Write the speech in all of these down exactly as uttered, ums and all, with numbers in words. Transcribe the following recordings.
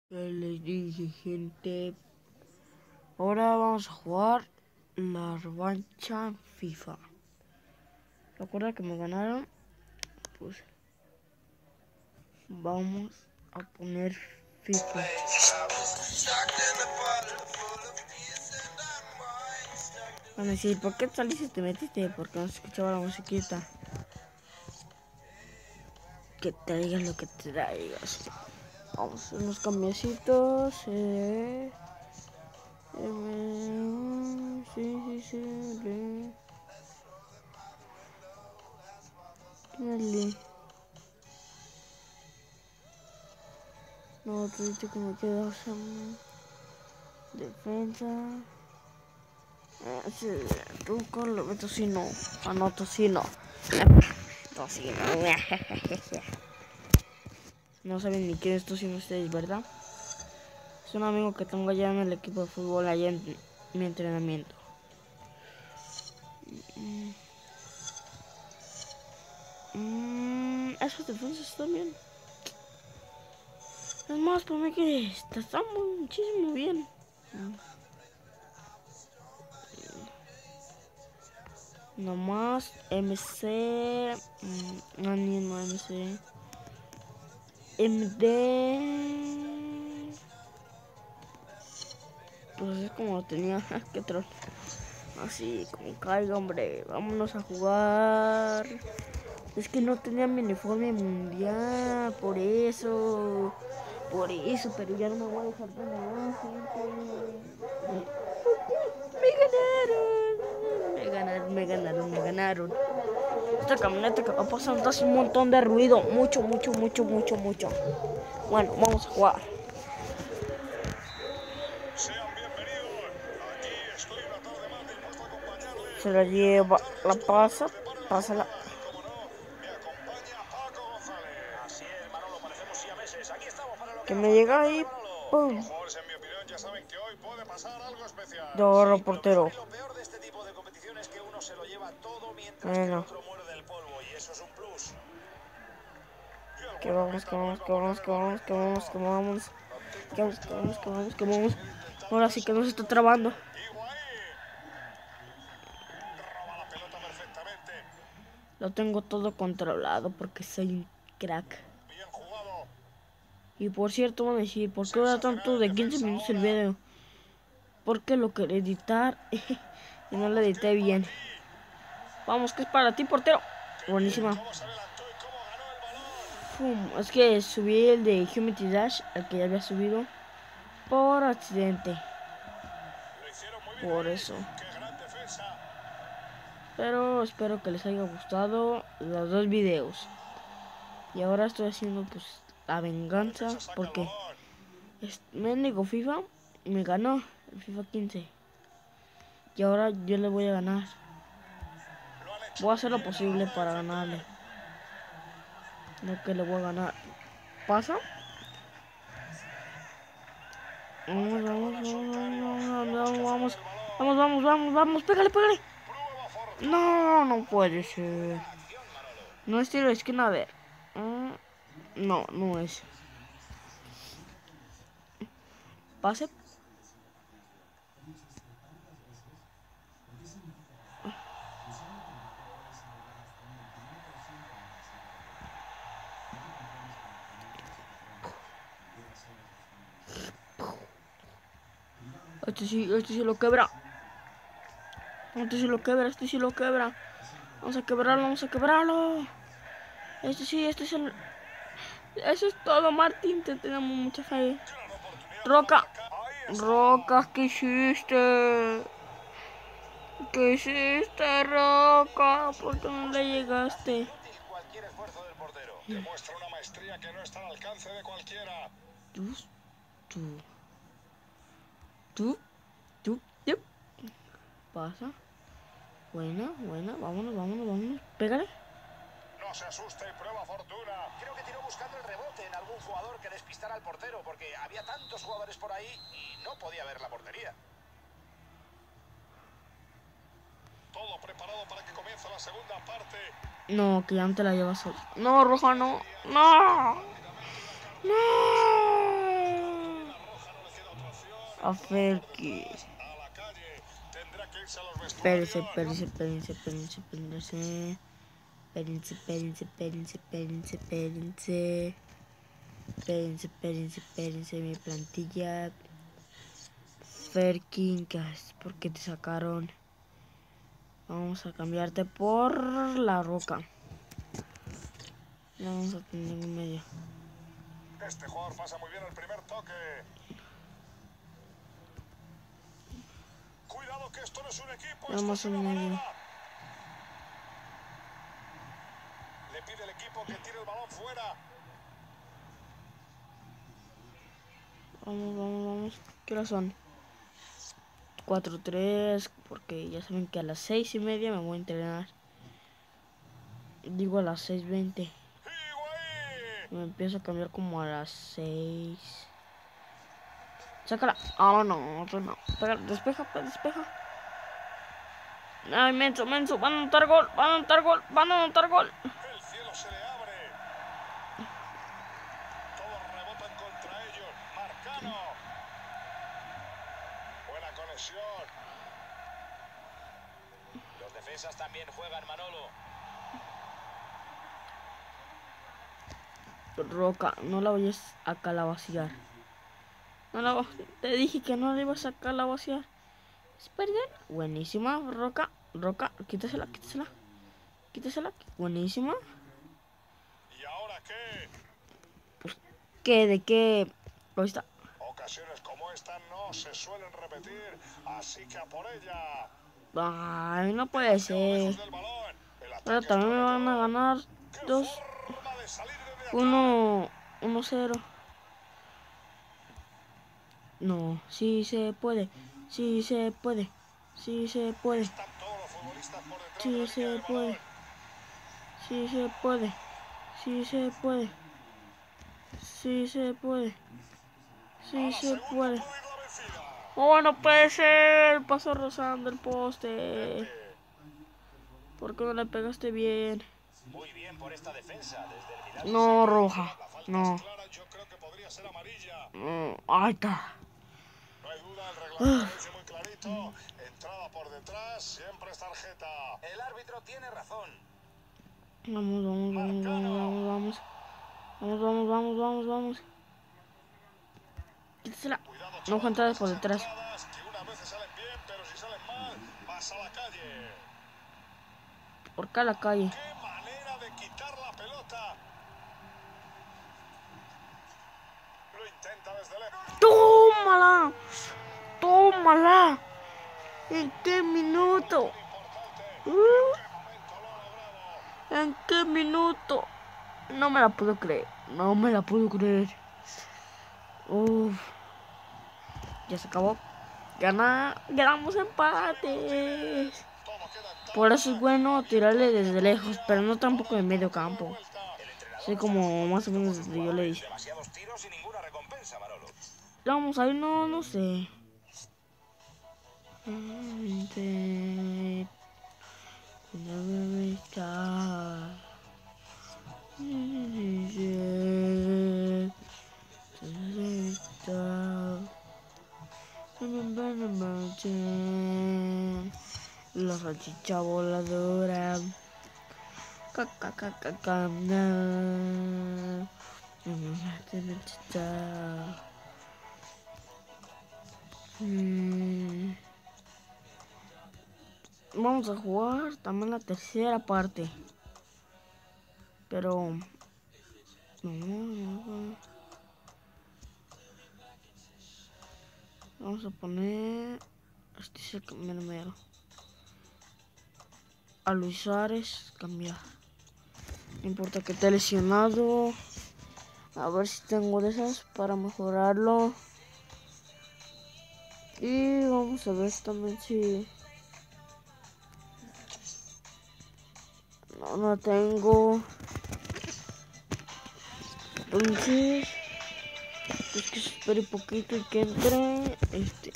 Ya les dije, gente. Ahora vamos a jugar la revancha en FIFA. ¿Recuerda que me ganaron? Pues vamos a poner FIFA. Van a decir, ¿por qué saliste y te metiste? Porque no se escuchaba la musiquita. Que te digas lo que te traigas. Vamos a hacer unos cambiecitos. Eh, eh, sí, sí, sí. Le, dale. No, te he dicho que me quedo en defensa. Eh, sí, tú con lo meto si no. Anoto si no. Tocino. No saben ni quién es Tocino ustedes, ¿verdad? Es un amigo que tengo allá en el equipo de fútbol, allá en mi entrenamiento. Mm, mm, esos defensas están bien. Es más, para mí que está, está muy, muchísimo bien. Nomás M C. Mm, no, ni no M C. M D. Pues es como lo tenía. Que troll. Así, como caiga, hombre. Vámonos a jugar. Es que no tenía mi uniforme mundial. Por eso. Por eso, pero ya no me voy a dejar de nada, gente. Me ganaron. Me ganaron, me ganaron. Esta camioneta que va pasando hace un montón de ruido. Mucho, mucho, mucho, mucho, mucho. Bueno, vamos a jugar. Se la lleva, la pasa, pásala. Que me llega ahí, pum. Dorro portero. Bueno. Que vamos, que vamos, que vamos, que vamos, que vamos, que vamos. Que vamos, que vamos, que vamos, que vamos. Ahora sí que no se está trabando. Lo tengo todo controlado porque soy un crack. Y por cierto, van a decir, ¿por qué dura tanto de quince minutos el video? Porque lo quería editar y no lo edité bien. Vamos, que es para ti, portero. Buenísima. Pum. Es que subí el de Humidity Dash, el que ya había subido, por accidente. Por eso. Pero espero que les haya gustado los dos videos. Y ahora estoy haciendo pues la venganza porque mendigo FIFA me ganó el FIFA quince. Y ahora yo le voy a ganar. Voy a hacer lo posible para ganarle. No que le voy a ganar. ¿Pasa? Vamos, vamos, vamos, vamos, vamos, vamos, vamos, vamos, vamos, pégale, pégale. No, no puede ser. No es tiro de esquina, a ver. No, no es. Pase. Este sí, este sí lo quebra. Este sí lo quebra, este sí lo quebra. Vamos a quebrarlo, vamos a quebrarlo. Este sí, este es el... Eso es todo, Martín. Te tenemos mucha fe. Roca. Roca, ¿qué hiciste? ¿Qué hiciste, Roca? ¿Por qué no le llegaste? Cualquier esfuerzo del portero. Demuestra una maestría que no está al alcance de cualquiera. Tú, tú, tú, tú, tú. Pasa. Buena, buena. Vámonos, vámonos, vámonos. Pégale. No se asuste y prueba fortuna. Creo que tiró buscando el rebote en algún jugador que despistara al portero, porque había tantos jugadores por ahí y no podía ver la portería. Todo preparado para que comience la segunda parte. No, que ya no te la llevas solo. No, Roja, no. No. No. A Ferki. A la calle. Tendrá que irse a los Espérense, vestuarios. espérense, espérense, espérense, espérense. Espérense, espérense, espérense, espérense, espérense. Espérense, espérense, espérense, mi plantilla. Ferkin, ¿por qué te sacaron? Vamos a cambiarte por la Roca. No vamos a tener en medio. Este jugador pasa muy bien el primer toque. Cuidado que esto no es un equipo, esto Vamos es en una medio. balada. Le pide el equipo que tire el balón fuera. Vamos, vamos, vamos. ¿Qué hora son? cuatro tres, porque ya saben que a las seis y media me voy a entrenar. Digo a las seis veinte. Higuaín. Me empiezo a cambiar como a las seis. Sácala. Ah, no, no, no. Pégale, despeja, pues, despeja. Ay, menso, menso. Van a anotar gol, van a anotar gol, van a anotar gol. El cielo se le abre. Todos rebotan contra ellos. Marcano. Buena conexión. Los defensas también juegan, Manolo. Roca, no la vayas a calabaciar. No la, te dije que no la ibas a calabaciar. Esperen. Buenísima, Roca. Roca, quítasela, quítasela. Quítasela. Buenísima. ¿Y ahora qué? Pues, ¿qué? ¿De qué? Ahí está. Ocasiones como esta no se suelen repetir, así que a por ella. Ay, no puede ser. Del balón. El ataque Ahora también me van a ganar ¡Qué dos. forma de salir desde atrás! Uno. Uno cero. No, sí se puede. Sí se puede. Sí se puede. Están todos los futbolistas por detrás de Sí la se línea del puede. balón. Sí se puede. Sí se puede. Sí se puede. A Sí la se segunda puede. puede ir la vencida. Oh, no puede ser. Pasó rozando el poste. Pepe. ¿Por qué no le pegaste bien? Muy bien por esta defensa. Desde el Milán No, se quiere roja. jugar. La falta No. es clara, yo creo que podría ser amarilla. Mm, ahí está. No hay duda, el reglamento lo dice muy clarito. Entrada por detrás, siempre es tarjeta. El árbitro tiene razón. Vamos, vamos, vamos, vamos, vamos, vamos. Vamos, vamos, vamos, vamos, vamos. Quítasela. Cuidado, No chaval, fue entrada con por esas detrás. entradas, que unas veces salen bien, pero si salen mal, vas a la calle. Por acá a la calle. ¡Qué manera de quitar la pelota! Lo intenta desde lejos. ¡Tómala! ¡Tómala! ¿En qué minuto? Importante. Uh, ¿En qué momento lo ha logrado? ¿En qué minuto? No me la puedo creer. No me la puedo creer. Uf. Ya se acabó. Gana. Ganamos empates. Todo queda en Por eso es bueno tirarle desde lejos, pero no tampoco de medio campo. vuelta. El entrenador Así como más o menos desde yo le dije. demasiados tiros y ninguna recompensa, Manolo. Vamos a ir, no, no sé. La salchicha voladora. Caca, caca, caca. Mm. Vamos a jugar también la tercera parte. Pero no, no, no. Vamos a poner este es el mero mero. A Luis Suárez cambiar. No importa que esté lesionado. A ver si tengo de esas para mejorarlo. Y vamos a ver también si no, no tengo. Entonces, es que espere poquito y que entre este.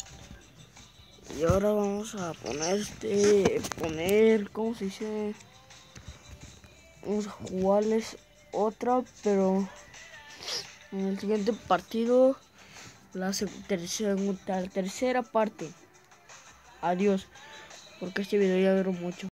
Y ahora vamos a poner este, poner, ¿cómo se dice? Vamos a jugarles otra, pero en el siguiente partido la tercera, tercera parte. Adiós, porque este video ya duró mucho.